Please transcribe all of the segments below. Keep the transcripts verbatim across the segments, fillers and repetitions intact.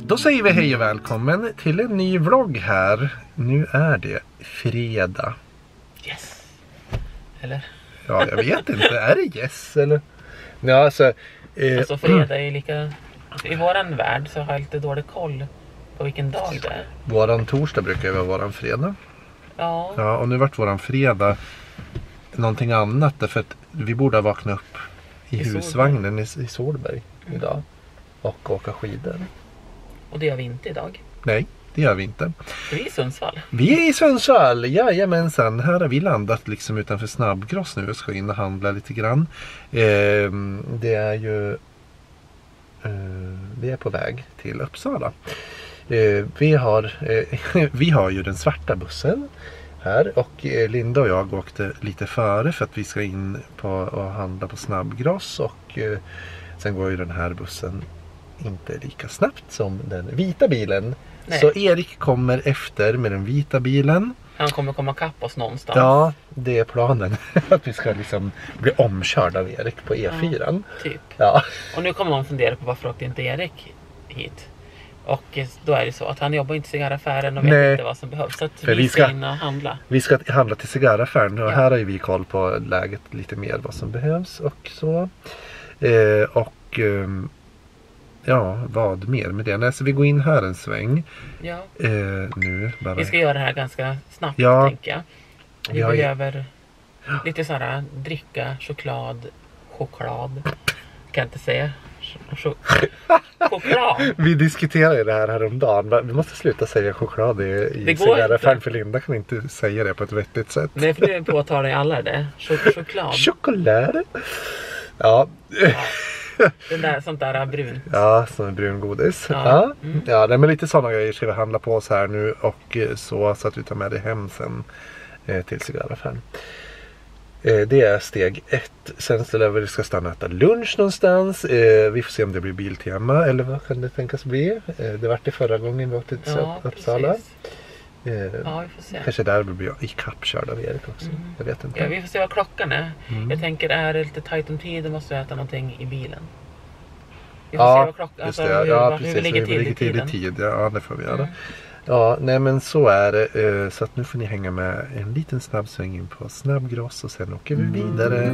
Då säger vi hej och välkommen till en ny vlogg här. Nu är det fredag. Yes. Eller? Ja, jag vet inte. Är det yes eller? Ja, alltså, eh, alltså fredag är ju lika... I våran värld så har jag lite dålig koll på vilken dag det är. Våran torsdag brukar ju vara våran fredag. Ja. Ja, och nu vart våran fredag någonting annat. Därför att vi borde ha vaknat upp i, I husvagnen i, i Solberg mm. idag. Och åka skidor. Och det gör vi inte idag. Nej, det gör vi inte. Vi är i Sundsvall. Vi är i Sundsvall, jajamensan. Här har vi landat liksom utanför Snabbgross nu och ska in och handla lite grann. Eh, det är ju... Eh, vi är på väg till Uppsala. Eh, vi, har, eh, vi har ju den svarta bussen här och eh, Linda och jag åkte lite före för att vi ska in på och handla på Snabbgross och eh, sen går ju den här bussen inte lika snabbt som den vita bilen. Nej. Så Erik kommer efter med den vita bilen. Han kommer komma kapp oss någonstans. Ja, det är planen. Att vi ska liksom bli omkörda av Erik på E fyra. Ja, typ. Ja. Och nu kommer någon fundera på varför åkte inte Erik hit. Och då är det så att han jobbar inte i cigarraffären och vet Nej. inte vad som behövs. Så att vi, vi ska, ska in och handla. Vi ska handla till cigarraffären och ja. här har ju vi koll på läget lite mer vad som behövs och så. Eh, och... Eh, Ja, vad mer med det? Nej, så vi går in här en sväng. Ja. Eh, nu bara... Vi ska göra det här ganska snabbt, ja. tänker jag. Vi ja, behöver ja. lite sådär dricka, choklad, choklad. Kan jag inte säga. Ch choklad. Vi diskuterade det här häromdagen. Vi måste sluta säga choklad i, i cigarraffären för Linda kan inte säga det på ett vettigt sätt. Nej, för du påtar dig alla det. Ch choklad. Choklad. Ja. ja. Den där, sånt där brunt. Ja, som är brun godis. Ja, ja. Mm. ja det är lite sådana grejer ska vi handla på oss här nu och så, så att vi tar med det hem sen eh, till cigarraffären. Eh, det är steg ett. Sen så vi ska stanna och äta lunch någonstans. Eh, vi får se om det blir Biltema eller vad kan det tänkas bli. Eh, det var det förra gången vi åkte till ja, Uppsala. Eh, ja, vi får se. Kanske där blir jag i kappkörd av Erik också. Mm. Jag vet inte. Ja, vi får se vad klockan är. Mm. Jag tänker, är det lite tajt om tid, då måste jag äta någonting i bilen. Vi får ja, se vad klockan, just alltså, det. hur, Ja, hur precis. vi ligger till, ligger i till i tid. Ja, det får vi göra. Mm. Ja, nej men så är det. Så att nu får ni hänga med en liten snabb sväng in på Snabbgross och sen åker vi vidare.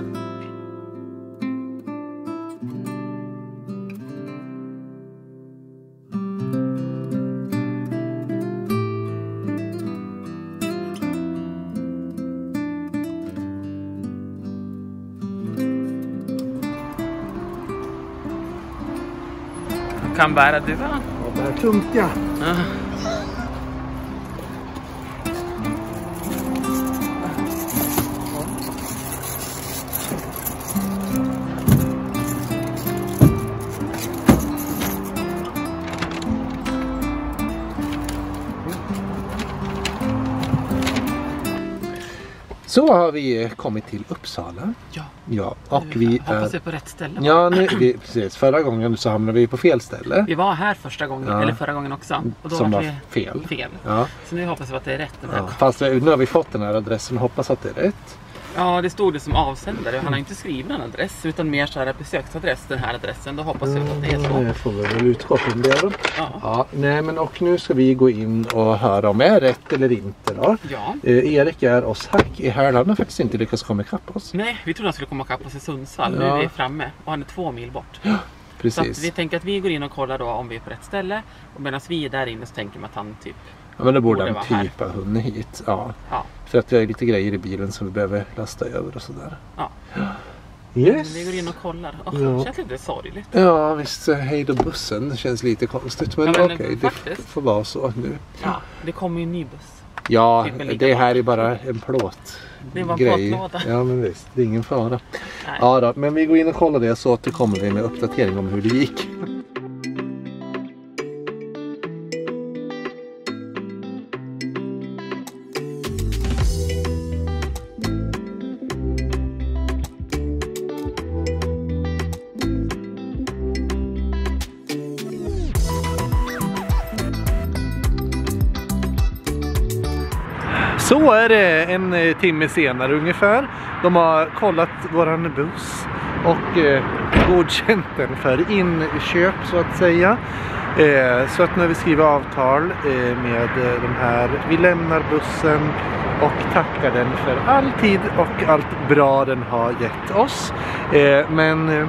Kan bära du va? Ja, bära tungt ja. Ja. Så har vi kommit till Uppsala. Ja. Ja, och vi hoppas vi är på rätt ställe. Ja, nu, vi, precis. Förra gången så hamnade vi på fel ställe. Vi var här första gången, ja. eller förra gången också. Och då som var vi fel. fel. Ja. Så nu hoppas vi att det är rätt. Ja. Fast nu har vi fått den här adressen och hoppas att det är rätt. Ja, det stod det som avsändare. Han har inte skrivit en adress utan mer så här besöksadress, den här adressen. Då hoppas vi att det är så. Det får vi väl utgå från det då. Ja. Ja, nej men och nu ska vi gå in och höra om det är rätt eller inte då. Ja. Eh, Erik är oss hack i här. Han har faktiskt inte lyckats komma ikapp oss. Nej, vi trodde han skulle komma ikapp oss i Sundsvall. Ja. Nu är vi framme och han är två mil bort. Ja, precis. Så att vi tänker att vi går in och kollar då om vi är på rätt ställe. Och medan vi är där inne så tänker man att han typ... Ja, men då borde han borde typ ha hunnit hit. Ja. Ja. För att vi har lite grejer i bilen som vi behöver lasta över och sådär. Ja. Yes. Vi går in och kollar. Oh, ja. Det känns lite sorgligt. Ja, visst. Hej då bussen. Det känns lite konstigt. Men, ja, men okej, okay, det får vara så nu. Ja, det kommer ju en ny buss. Ja, det här är bara en plåt. Det var en grej. plåtlåda. Ja, men visst. Det är ingen fara. Nej. Ja då, men vi går in och kollar det så återkommer vi med uppdatering om hur det gick. Så är det en timme senare ungefär. De har kollat våran buss och eh, godkänt den för inköp så att säga. Eh, så att när vi skriver avtal eh, med eh, de här, vi lämnar bussen och tackar den för all tid och allt bra den har gett oss. Eh, men eh,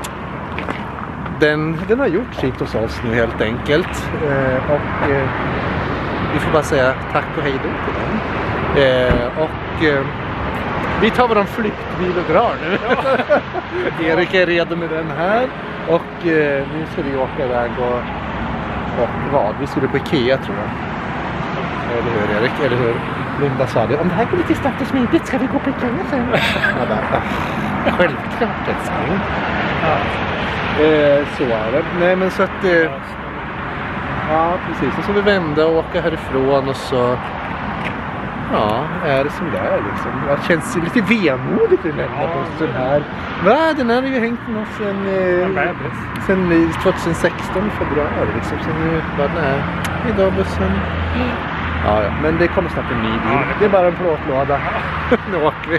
den, den har gjort sitt hos oss nu helt enkelt. Eh, och eh, vi får bara säga tack och hej då till den. Eh, och eh, vi tar våran flyktbil och drar nu. Ja. Erik är redo med den här. Och eh, nu ska vi åka iväg och, och vad? Vi skulle på Ikea tror jag. Eller hur Erik? Eller hur? Linda sa det. Om det här går lite snabbt och smidigt ska vi gå på Ikea sen. Ja, bara, självklart älskling. Ja. Eh, så är det. Nej men så att... Eh, ja precis. Och så vi vända och åka härifrån och så... Ja, är det som det är liksom. Det känns lite vemodigt att lämna bussen här. Va? Den här har ju hängt med oss sen, eh, sen tjugohundrasexton i februari liksom. Så nu bara nej, idag bussen. Ja, ja, men det kommer snart en ny bil. Det är bara en plåtlåda. Nu åker vi.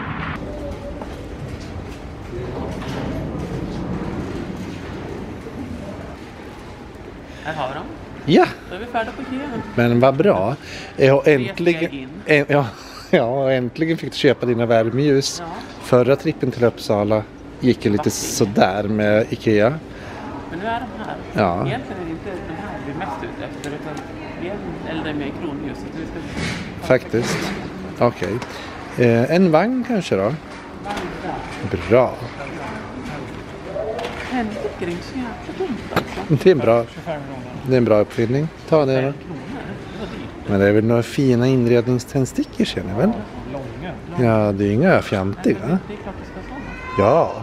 Här har vi dem. Ja. Då är vi färdiga på Ikea. Men vad bra. Jag äntligen, en, ja, ja, äntligen fick du köpa dina värmeljus. Ja. Förra trippen till Uppsala gick ju lite sådär med Ikea. Men nu är de här. Ja. Egentligen är det inte de här vi är mest ute efter. Utan vi är äldre med kronljuset. Ska... Faktiskt. Okej. Okay. Eh, en vagn kanske då? Bra. Det är en bra, det är en bra uppfinning. Ta det då. Men det är väl några fina inredningständstickor känner jag väl? Ja, det är inga fjantiga. Ja.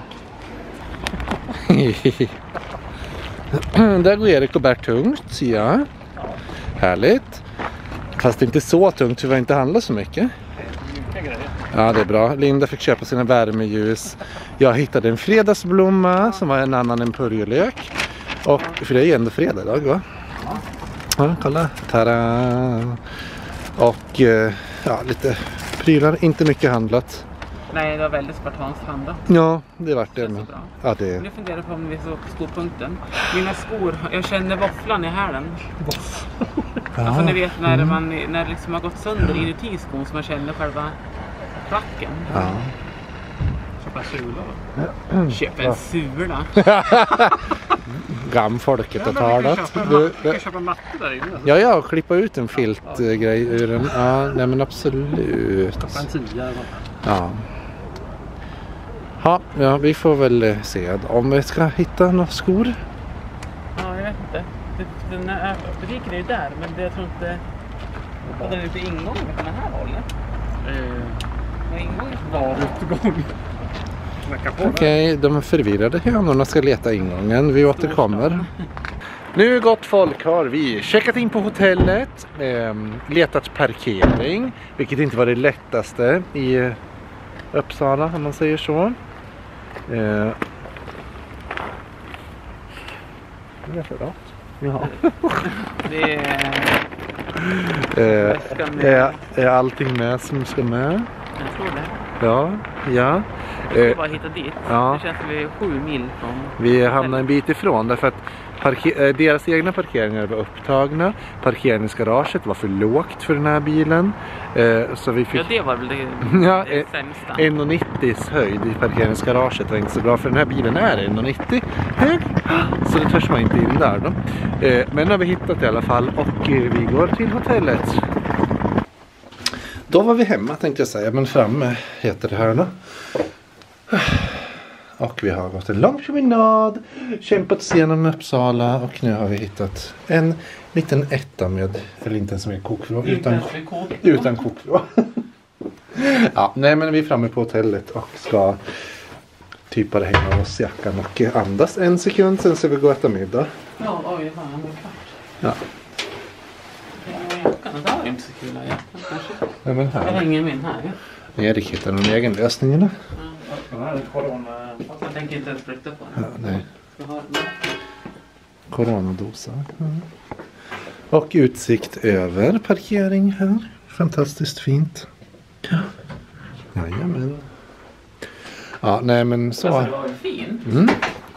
Där går Erik och bär tungt, ja. Härligt. Fast det är inte så tungt, för vi inte handlar så mycket. Ja, det är bra. Linda fick köpa sina värmeljus. Jag hittade en fredagsblomma som var en annan än purjolök. Och för det är ju ändå fredag idag, va? Ja, kolla. Tada! Och ja, lite prylar. Inte mycket handlat. Nej, det var väldigt spartanskt handlat. Ja, det var det. Men... Ja, det... Nu funderar på om vi är så på skopunkten. Mina skor, jag känner våfflan i hälen. Ja. Alltså ni vet när mm. man när det liksom har gått sönder inuti skon så man känner själva klacken. Ja. Köpa sula då? Köpa en sula. Gamfolket har talat. Du kan köpa matte där inne. Alltså. Ja, ja, och klippa ut en filtgrej ur den. Ja, nej men absolut. Stoppa en tia. Ja. Ha, ja, vi får väl se om vi ska hitta några skor. Ja, jag vet inte. Den här butiken är ju där, men det, jag tror inte... Och den är inte ingång på den här hållet. Eh, ingång var utgång. Okej, okay, de förvirrade hönorna ska leta ingången. Vi återkommer. Nu gott folk har vi checkat in på hotellet, eh, letat parkering, vilket inte var det lättaste i Uppsala om man säger så. Eh, det är för bra. Ja. Det är, eh, är, är allting med som ska med? Jag tror det. Ja, ja. Vi ska bara hitta dit. Ja. Det känns som vi är sju mil från... Vi hamnar en bit ifrån därför att parker- deras egna parkeringar var upptagna. Parkeringsgaraget var för lågt för den här bilen. Eh, så vi fick... Ja, det var väl det, ja, det sämsta. en komma nittio höjd i parkeringsgaraget var inte så bra för den här bilen är en komma nittio hög. Så det törs man inte in där då. Eh, men nu har vi hittat i alla fall och eh, vi går till hotellet. Då var vi hemma tänkte jag säga, men framme heter det här då. Och vi har gått en lång promenad, kämpat oss igenom Uppsala och nu har vi hittat en liten etta med, eller inte ens med kokvrå, utan, utan kokvrå. Ja, nej men vi är framme på hotellet och ska typ bara hänga av oss jackan och andas en sekund, sen ska vi gå och äta middag. Ja, oj, fan, en kvart. Ja. Jackan, det var inte så kul att jackan kanske. Nej, men här. Jag hänger min här. Ja. Erik hittar någon egen lösning eller? Ja. Jag tänker inte ens flytta på den. Ja, nej. Ska ha Coronadosa. Mm. Och utsikt över parkering här. Fantastiskt fint. Ja. Jajamän. Ja, nej men så. Alltså, det var ju fint. Mm.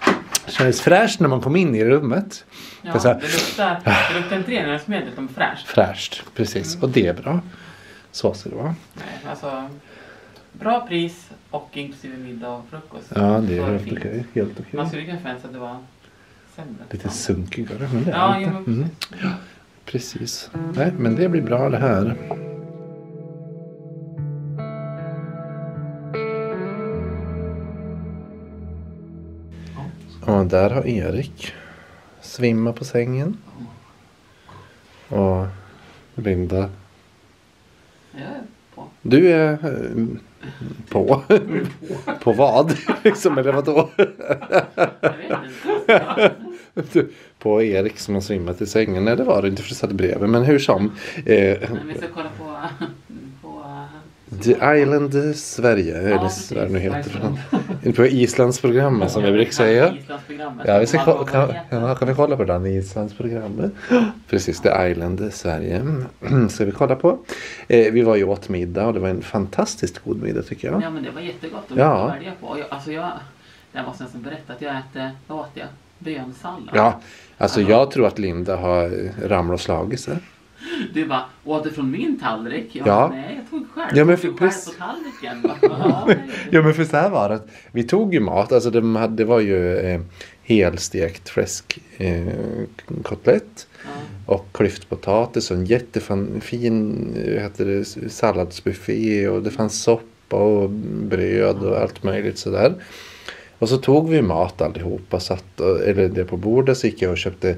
kändes fräscht när man kom in i rummet. Ja, det, så här, det luktar, det luktar inte rengöringsmedel utan fräscht. Fräscht, precis. Mm. Och det är bra. Så ska det vara. Nej, alltså, bra pris och inklusive middag och frukost. Ja, det är helt okej. Helt okej. Man skulle kunna förvänta att det var sämre. Lite sunkigare, men det är ja, inte. Jo, mm. Ja, precis. Nej, men det blir bra det här. Och där har Erik svimmat på sängen. Och Linda. Jag är på. Du är eh, på. På vad? Liksom, eller vadå? Jag vet inte. På Erik som har svimmat i sängen. Nej, det var det inte, för det satt bredvid. Men hur som. Eh, Men vi ska kolla på... på The Island Sverige. Eller ja, vad det nu heter. Inte på Islandsprogrammet som vi brukar säga. Islandsprogrammet. Ja, vi ska ko- kan, ja, kan vi kolla på den i Islandsprogrammet? Precis, The Island Sverige. Ska vi kolla på. Eh, vi var ju åt middag och det var en fantastiskt god middag tycker jag. Ja, men det var jättegott att ja. välja på. Jag, alltså jag... Jag måste nästan berätta att jag äter... Vad åt jag? Bönsallad. Ja, alltså jag tror att Linda har ramlat och slagit sig. Du bara, åt det från min tallrik? Jag, ja. Nej, jag tog själv. Ja, men jag för, tog själv precis. på tallriken. Ja, ja, men för så här var det. Vi tog ju mat. Alltså det, hade, det var ju eh, helstekt fläsk eh, kotlett. Ja. Och klyftpotatis och en jättefin heter det, salladsbuffé. Och det fanns soppa och bröd och allt möjligt sådär. Och så tog vi mat allihopa. Satt, eller det på bordet så gick jag och köpte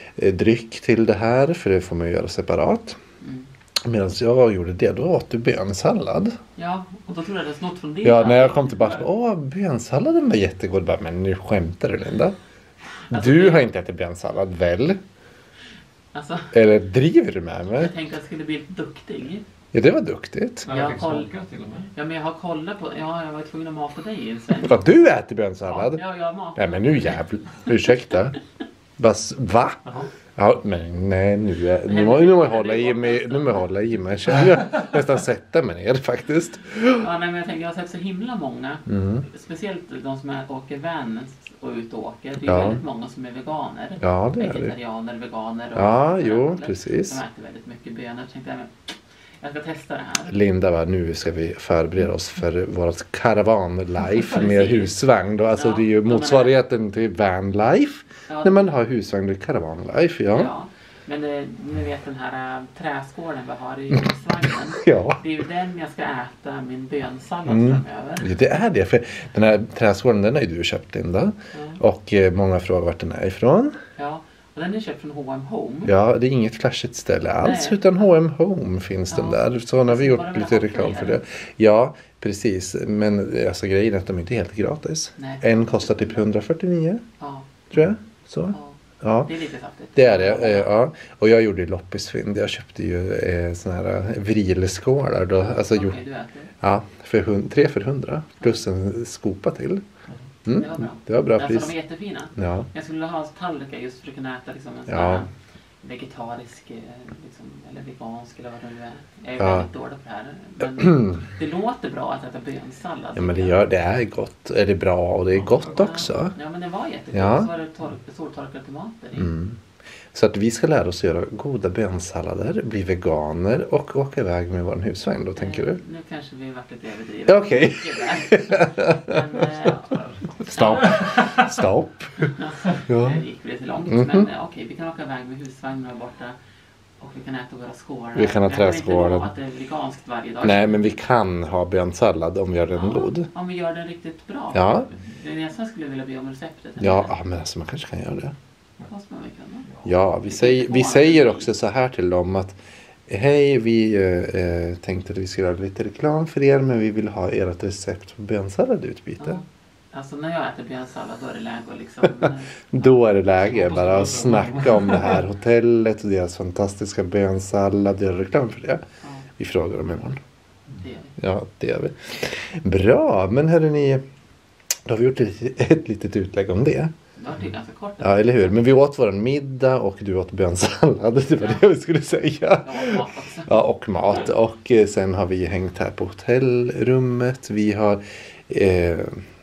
dryck till det här, för det får man göra separat. Mm. Medan jag gjorde det, då åt du bönsallad. Ja, och då tror jag det snott från det. Ja, när jag kom tillbaka, åh, bönsalladen var jättegod. Bara, men nu skämtar du, Linda. Alltså, du det... har inte ätit bönsallad, väl? Alltså, eller driver du med mig? Jag tänkte att jag skulle bli lite duktig. Ja, det var duktigt. Ja, jag, koll... ja, men jag har kollat på... Ja, jag var tvungen att mata dig. Vad, du äter bönsallad? Ja, jag har mat. Nej, men nu jävla... Ursäkta. Bas, va? Aha. Ja, men nej, nu, är, nu, må, nu må jag hålla i mig. Nu må jag hålla i mig. Jag känner nästan sätta mig ner faktiskt. Ja, nej, men jag tänker, jag har sett så himla många. Mm. Speciellt de som är, åker van och ut och åker. Det är ja. väldigt många som är veganer. Ja, det är vegetarianer, veganer. Och ja, jo, precis. De äter väldigt mycket bönor. Jag tänkte, jag ska testa det här. Linda, va, nu ska vi förbereda oss för vårt caravan-life med husvagn. Då. Alltså, ja, det är ju motsvarigheten till van-life. Ja. När man har husvagn och caravan-life, ja. ja. Men eh, ni vet den här äh, träskålen vi har i husvagnen. ja. Det är ju den jag ska äta min bönsallad mm. framöver. Ja, det är det. För den här träskålen, den har ju du köpt, Linda. Ja. Och eh, många frågar vart den är ifrån. Ja. Och den är köpt från H och M Home. Ja, det är inget flashigt ställe alls. Nej. Utan H och M Home finns ja. den där. Så har vi gjort lite reklam för det. Ja, precis. Men alltså, grejen är att de är inte helt gratis. Nej. En kostar typ hundrafyrtionio. Ja. Tror jag. Så. Ja. Ja. Det är lite saftigt. Det är det. Ja. Och jag gjorde ju loppisfynd. Jag köpte ju eh, såna här vrilskålar. Då. Alltså, okay, ju, ja, för hund, tre för hundra. Plus en skopa till. Mm. Det var bra. Det var bra alltså, pris. De är jättefina. Ja. Jag skulle ha tallrikar just för att kunna äta liksom en sån ja. här vegetarisk liksom, eller vegansk eller vad det nu är. Jag är ja. väldigt dålig på det här. Men det låter bra att äta bönsallad. Ja, men det, gör, det är gott. Är det bra och det är gott också. Ja, men det var jättegott. Ja. Så var det tork, soltorkade tomater i. Mm. Så att vi ska lära oss göra goda bönsallader, bli veganer och åka iväg med vår husvagn då, tänker du? Nu kanske vi varit lite överdrivet. Okej. Okay. Stopp. Stopp. Ja. Det gick lite långt. Mm-hmm. Men okej, okay, vi kan åka iväg med husvagnen och borta. Och vi kan äta våra skålar. Vi kan ha träskålar. Jag kan inte lova att det är veganskt varje dag. Nej, men vi kan ha bönsallad om vi gör den ja, lod. Om vi gör den riktigt bra. Ja. Det är nästan skulle vilja be om receptet. Ja, ja, men alltså man kanske kan göra det. Måste man väl kunna. Ja, vi, säger, vi säger också så här till dem att hej, vi eh, tänkte att vi skulle göra lite reklam för er, men vi vill ha ert recept på bönsalladutbyte. Ja. Alltså när jag äter bönsallad då är det läge och liksom... Då är det läge bara att snacka om det här hotellet och deras fantastiska bönsallad. Göra reklam för det. Ja. Vi frågar dem imorgon. Det gör vi. Ja, det gör vi. Bra, men hörru ni, då har vi gjort ett, ett litet utlägg om det. Det är ganska kort. Ja, eller hur? Men vi åt vår middag och du åt bönsallad. Det var ja. det vi skulle säga. Ja, ja, och mat. Och sen har vi hängt här på hotellrummet. Vi har... Eh,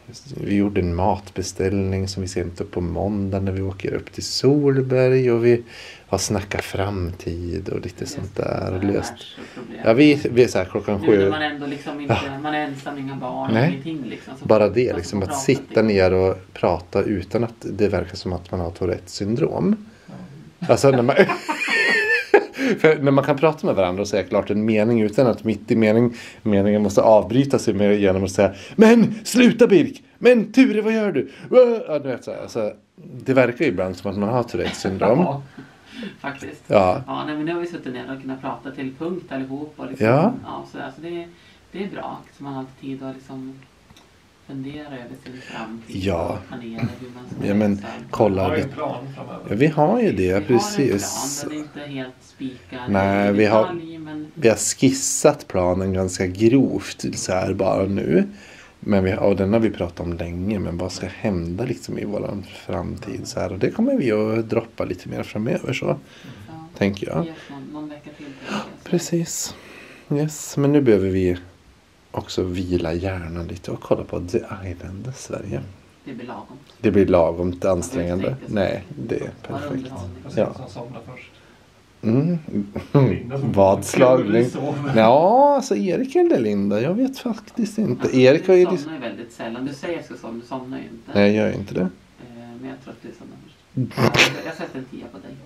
vi gjorde en matbeställning som vi ser inte på måndag när vi åker upp till Solberg. Och vi har snackat framtid och lite sånt där. Och löst. Ja, vi, vi är så här klockan sju. Nu man ändå liksom inte, ja. Man är ensam, inga barn, nej. Ingenting liksom. Så bara det, liksom att sitta ner och prata utan att det verkar som att man har Tourettes syndrom. Alltså när man... För när man kan prata med varandra och säga klart en mening utan att mitt i mening, meningen måste avbryta sig med genom att säga men sluta Birk, men Ture vad gör du? Ja, du vet, så här, alltså, det verkar ju ibland som att man har Tourettes syndrom. Ja, faktiskt. Ja. Ja, nej, men nu har vi suttit ner och kunnat prata till punkt allihop. Och liksom, ja. Ja, så alltså det, det är bra. Så man har alltid tid att liksom fundera över sin framtid. Ja. Och planera hur man ska ja, men kolla. Vi, ja, vi har ju det, vi precis. Har en plan, den är inte helt spikad. Nej, vi har, detalj, men... vi har skissat planen ganska grovt så här bara nu. Men vi, och den har vi pratat om länge, men vad ska hända liksom i vår framtid så här. Och det kommer vi att droppa lite mer framöver så, ja, tänker jag. Någon, någon vecka till. Precis. Yes, men nu behöver vi också vila hjärnan lite och kolla på The Island, Sverige. Det blir lagom. Det blir lagom ansträngande. Nej, det är perfekt. Ja. Mm. Vadslagning. Ja, alltså Erik eller Linda, jag vet faktiskt inte. Alltså, Erik har ju... Du somnar ju väldigt sällan. Du säger att jag ska somna, du somnar ju inte. Nej, jag gör inte det. Men jag tror att du somnar först. Jag sätter en tia på dig.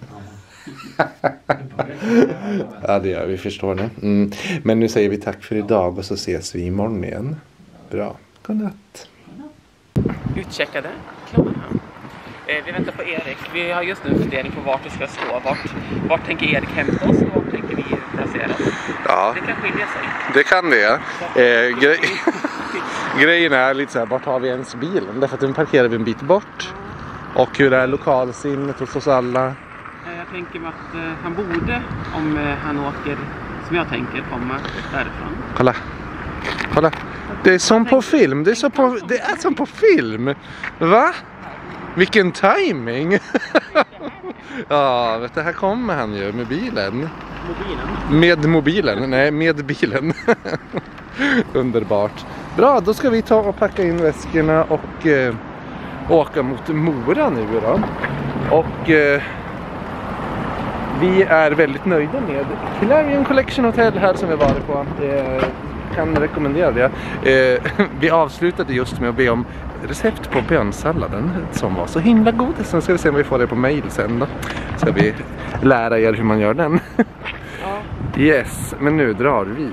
Ja, det gör vi, förstår ni. Mm. Men nu säger vi tack för idag och så ses vi imorgon igen. Bra. Godnatt. Utcheckade. Klara. Eh, vi väntar på Erik. Vi har just nu en fundering på vart vi ska stå. Vart, vart tänker Erik hämta oss och vart tänker vi placera oss? Ja. Det kan skilja sig. Det kan det. Eh, grej... Grejen är lite så här, vart har vi ens bilen? Därför att den parkerar vi en bit bort. Och hur är lokalsinnet hos oss alla? Jag tänker mig att eh, han borde, om eh, han åker, som jag tänker, komma därifrån. Kolla. Kolla. Det är som på film. Det är, så på, det är som på film. Va? Vilken timing. Ja, vet du, här kommer han ju med bilen. Mobilen? Med mobilen. Nej, med bilen. Underbart. Bra, då ska vi ta och packa in väskorna och eh, åka mot Mora nu då. Och eh, vi är väldigt nöjda med Clarion Collection Hotel här som vi varit på. Eh, kan rekommendera det. Eh, vi avslutade just med att be om recept på bönsalladen som var så himla god. Sen ska vi se om vi får det på mail sen då. Ska vi lära er hur man gör den. Ja. Yes, men nu drar vi.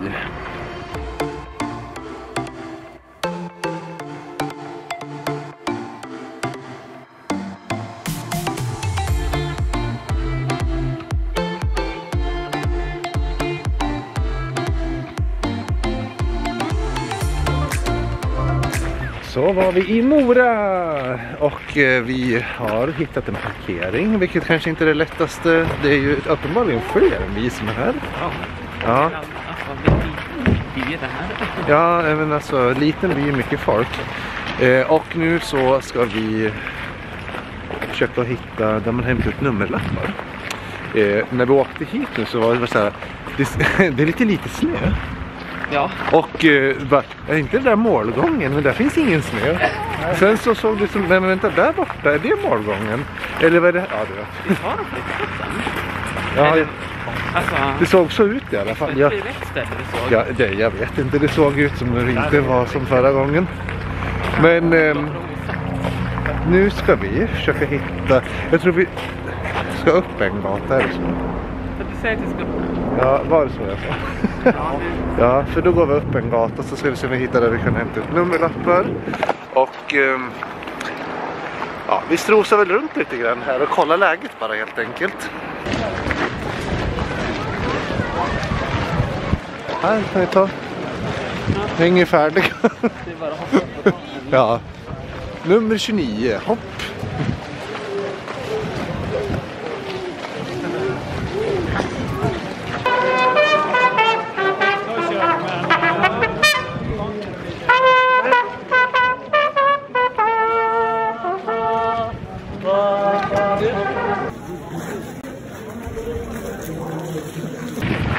Så var vi i Mora och eh, vi har hittat en parkering, vilket kanske inte är det lättaste. Det är ju uppenbarligen fler än vi som är här. Ja. Ja. By är det här. Ja, men alltså liten by, mycket folk. Eh, och nu så ska vi försöka hitta där man hämtar ut nummerlappar. Eh, när vi åkte hit nu så var det så här, det, det är lite lite snö. Ja. Och eh, bara, är inte det där målgången, men där finns ingen snö. Sen så såg det som, nej men vänta, där borta, är det målgången? Eller vad är det? Ja, det vet. Visst har de flyttat sen? Ja, Eller, alltså, det såg så ut i alla fall. Ja, Ja, det såg. ja det, jag vet inte, det såg ut som det inte var som förra gången. Men eh, nu ska vi försöka hitta, jag tror vi ska upp en gata här så. Du säger att du ska upp. Ja, var det så jag sa? Ja, det... Ja, för då går vi upp en gata så ska vi se om vi hittar där vi kan hämta ut nummerlappar. Och eh, ja, vi strosar väl runt lite grann här och kollar läget bara helt enkelt. Här kan vi ta. Hänger färdig. Det är bara att hoppa på. Ja. Nummer tjugonio, hopp.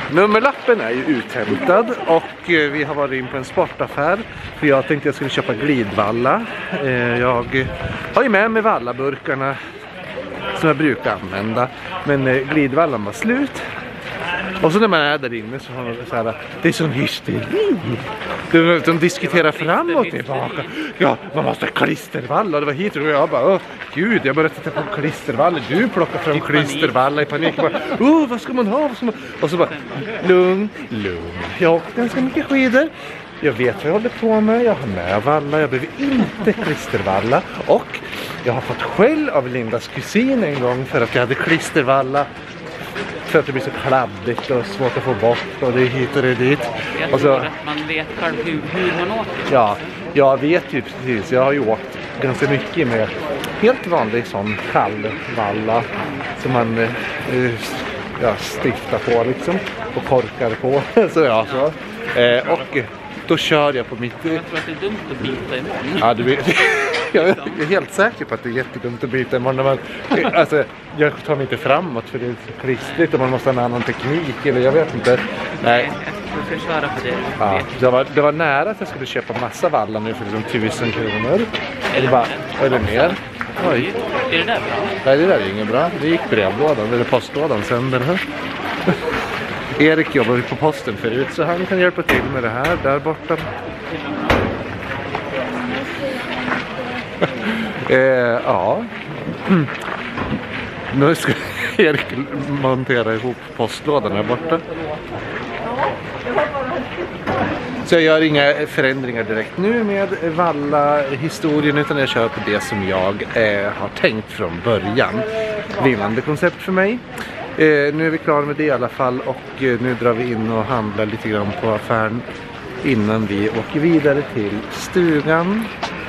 Nummerlappen är ju uthämtad och vi har varit in på en sportaffär för jag tänkte jag skulle köpa glidvalla. Jag har ju med mig vallaburkarna som jag brukar använda, men glidvallan var slut. Och så när man är där inne så har man så här, det är sån hysteri. De, de diskuterar fram och tillbaka. Ja, man måste ha klistervalla. Det var hit och jag bara, åh gud, jag började titta på klistervalla. Du plockar fram klistervalla i panik. Bara, oh, vad ska man ha? Vad ska man? Och så bara, lugn, lugn. Jag åkte ganska mycket skidor. Jag vet vad jag håller på med. Jag har med valla. Jag behöver inte klistervalla. Och jag har fått skäll av Lindas kusin en gång för att jag hade klistervalla. För att det blir så kladdigt och svårt att få bort och det är hit och det är dit. Jag och tror så, att man vet själv hur, hur man åker. Ja, jag vet ju precis. Jag har ju åkt ganska mycket med helt vanlig sån kallvalla som man eh, ja, stiftar på liksom och korkar på. så ja, så. Eh, och då kör jag på mitt... Jag tror att det är dumt att byta imorgon. Ja, du vet... Jag är helt säker på att det är jättedumt att byta imorgon. Man, alltså, jag tar mig inte framåt för det är så klistrigt och man måste ha en annan teknik eller jag vet inte. Nej. Jag ska köra på det. Ja, det, var, det var nära att jag skulle köpa massa vallar nu för liksom tusen kronor. Eller, bara, eller mer. Oj. Är det där bra? Nej, det där är inget bra. Det gick brevlådan, eller postlådan sönder här. Erik jobbar ju på posten förut så han kan hjälpa till med det här där borta. Eh, ja. Nu ska Erik montera ihop postlådan här borta. Så jag gör inga förändringar direkt nu med valla-historien utan jag kör på det som jag eh, har tänkt från början. Vinnande koncept för mig. Eh, nu är vi klara med det i alla fall och eh, nu drar vi in och handlar lite grann på affären innan vi åker vidare till stugan.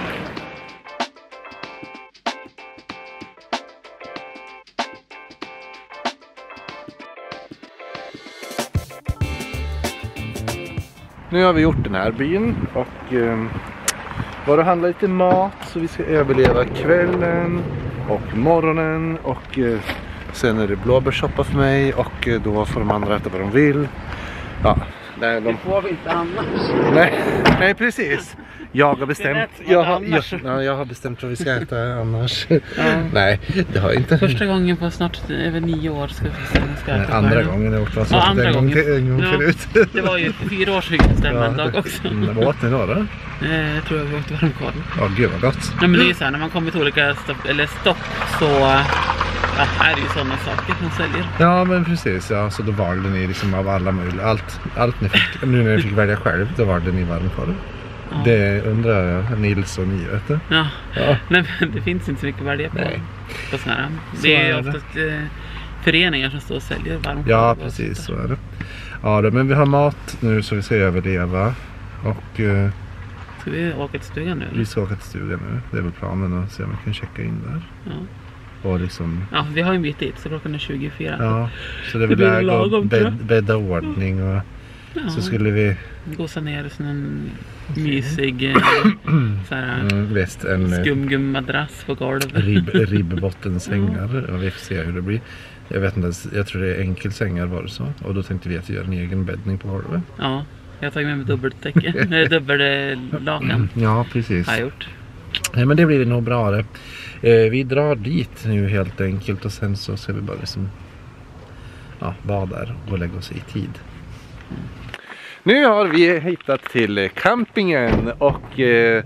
Nu har vi gjort den här byn och eh, var och handla lite mat så vi ska överleva kvällen och morgonen och eh, sen är det blåbärssoppa för mig och eh, då får de andra äta vad de vill. Ja, nej, de... Det får vi inte annars. Nej, nej precis. Jag har bestämt jag har, jag, jag, ja, jag har bestämt vad vi ska äta annars. Ja. Nej, det har jag inte. Första gången på snart över nio år ska vi se ska nej, andra gången jag åkte var snart ja, en gång, till, en gång ja, förut. Det var ju fyra års hyggesstämma ja, en dag också. Mm, vad åt ni då då? Eh, jag tror jag vi åkte varmkorv. Ja, gud vad gott. Ja, men det är ju så här, när man kommer till olika stopp, eller stopp så ja, här är ju sådana saker som säljer. Ja, men precis. Ja, så då valde ni liksom av alla möjliga. Allt, allt ni fick, nu när ni fick välja själv, då valde ni varmkorv. Ja. Det undrar jag, Nils och ni vet det. Ja, ja. Nej, men det finns inte så mycket att välja på. på såna här. Det är, är oftast det. Eh, föreningar som står och säljer varmkorv. Ja, precis så är det. Ja, då, men vi har mat nu så vi ska överleva. Och, eh, ska vi åka till stugan nu? Eller? Vi ska åka till stugan nu. Det är väl planen att se om vi kan checka in där. Ja. Och liksom... Ja, vi har ju en bit dit så klockan är tjugofyra. Ja, så det är väl läge att bädd, bädda ordning och ja. Så skulle vi... Gosa ner som en mysig såhär, mm, visst, en skumgummadrass på golvet. Ribb, ribbbottensängar. Ja, vi får se hur det blir. Jag vet inte, jag tror det är enkelsängar var det så. Och då tänkte vi att vi gör en egen bäddning på golvet. Ja, jag har tagit med mig dubbeltäcke. Nej, dubbellakan. Ja, precis. Har jag gjort. Nej, men det blir nog bra det. Eh, vi drar dit nu helt enkelt och sen så ska vi bara liksom ja, vara där och lägga oss i tid. Mm. Nu har vi hittat till campingen och, eh,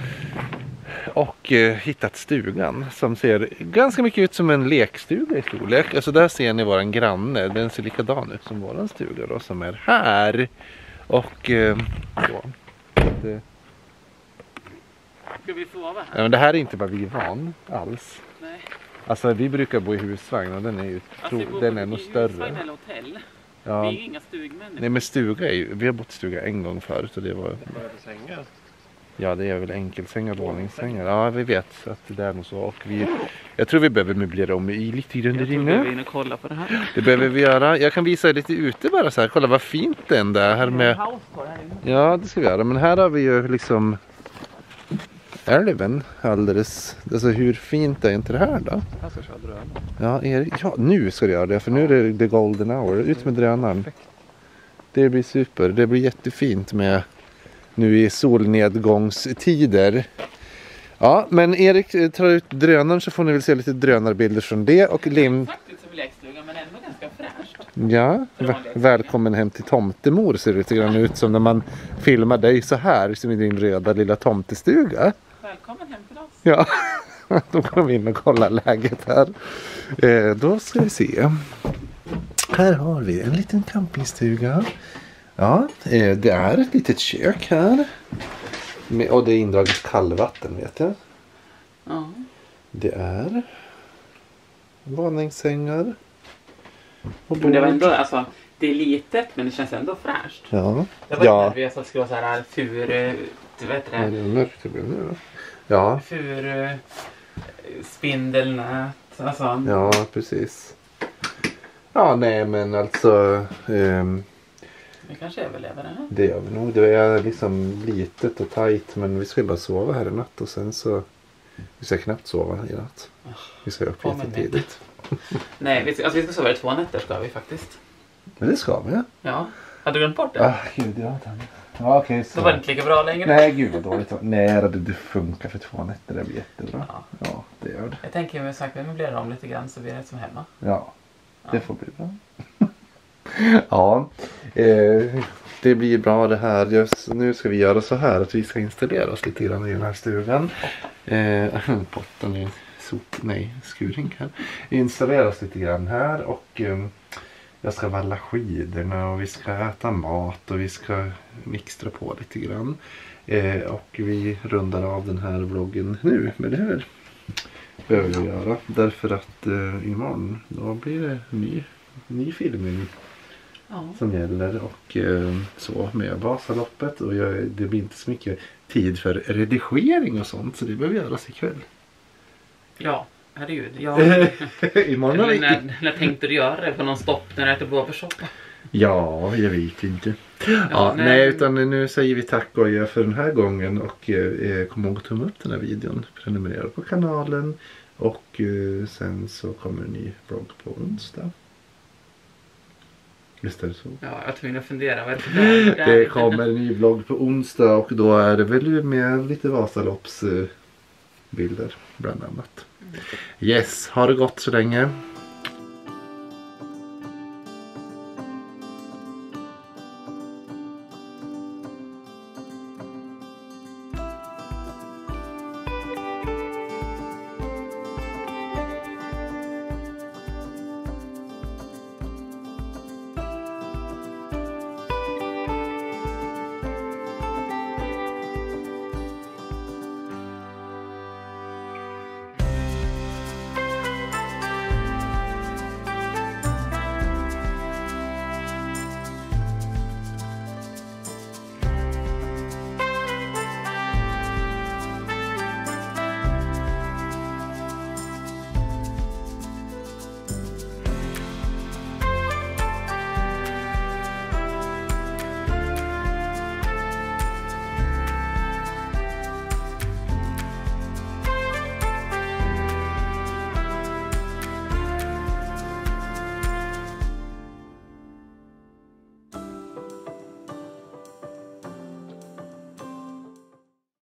och eh, hittat stugan som ser ganska mycket ut som en lekstuga i storlek. Alltså där ser ni våran granne, den ser likadan ut som våran stuga då, som är här. Och eh, så. Det... Ska vi sova här? Ja, men det här är inte vad vi är van alls. Nej. Alltså vi brukar bo i husvagn och den är ju alltså, tro, den är nog större. Husvagn eller hotell? Ja. Vi är ju inga stugmänniskor. Nej, men stuga är ju, vi har bott i stuga en gång förut och det var... Vad är det sängar? Ja, det är väl enkelsängar, våningssängar. Ja, vi vet att det är nog så. Och vi, jag tror vi behöver möblera om i lite grann där inne. Jag tror vi är inne och kolla på det här. Det behöver vi göra. Jag kan visa lite ute bara så här. Kolla vad fint det är där här med... Ja, det ska vi göra. Men här har vi ju liksom... älven alldeles. Alltså hur fint är inte det här då? Jag ska köra drönaren. Ja, Erik. Ja, nu ska du göra det. För nu är det the golden hour. Ut med drönaren. Det blir super. Det blir jättefint med nu i solnedgångstider. Ja, men Erik tar ut drönaren så får ni väl se lite drönarbilder från det. Och Lim... Faktiskt som lekstuga, men ändå ganska fräscht. Ja, väl- välkommen hem till tomtemor ser det lite grann ut som när man filmar dig så här som i din röda lilla tomtestuga. Välkommen hem till oss. Ja, då kommer vi in och kollar läget här. Eh, då ska vi se. Här har vi en liten campingstuga. Ja, eh, det är ett litet kök här. Med, och det är indraget kallvatten vet jag. Ja. Det är våningssängar. Och Men det var bord. ändå, alltså, det är litet men det känns ändå fräscht. Ja, Jag var ja. nervös att det skulle vara så här fur, du vet Ja, det, det är mörkt det blir nu då. Ja, fur, spindelnät, alltså. ja, precis. Ja, nej men alltså ehm, Vi kanske överlever det. det gör vi nog. Det är liksom litet och tajt men vi ska ju bara sova här i natt och sen så vi ska knappt sova i natt. Vi ska upp Kom med jättetidigt. Nej, vi ska, alltså vi ska sova i två nätter ska vi faktiskt. Men det ska vi. Ja. Hade du glömt bort det? Ah, gud, ja. Ja, okej. så. Då var det inte lika bra längre. Nej, gud vad dåligt. Nej, det, det funkar för två nätter. Det blir jättebra. Ja. Ja, det gör det. Jag tänker med sagt, vi möblerar om lite grann så blir det som hemma. Ja, det Ja. får bli bra. Ja, eh, det blir bra det här. Just nu ska vi göra så här att vi ska installera oss lite grann i den här stugan. Eh, potten är sop, nej, skuring här. Installera oss lite grann här och eh, jag ska valla skidorna och vi ska äta mat och vi ska mixtra på lite grann. Eh, och vi rundar av den här vloggen nu, men det här behöver vi göra. Därför att eh, imorgon då blir det ny, ny filmning Ja. som gäller och eh, så med Vasaloppet och jag, det blir inte så mycket tid för redigering och sånt så det behöver göras ikväll. Ja, herregud. Ja. Imorgon har Eller vi... när, när tänkte du göra det på någon stopp när du äter blåbärssoppa? Ja, jag vet inte. Ja, Ja, nej. nej. utan nu säger vi tack och adjö för den här gången och eh, kom ihåg att tumma upp den här videon, prenumerera på kanalen och eh, sen så kommer en ny vlogg på onsdag. Visst är det så? Ja, jag tvungen att fundera. Vad är det för dag? Det kommer en ny vlogg på onsdag och då är det väl med lite Vasalopps eh, bilder bland annat. Yes, ha det gott så länge.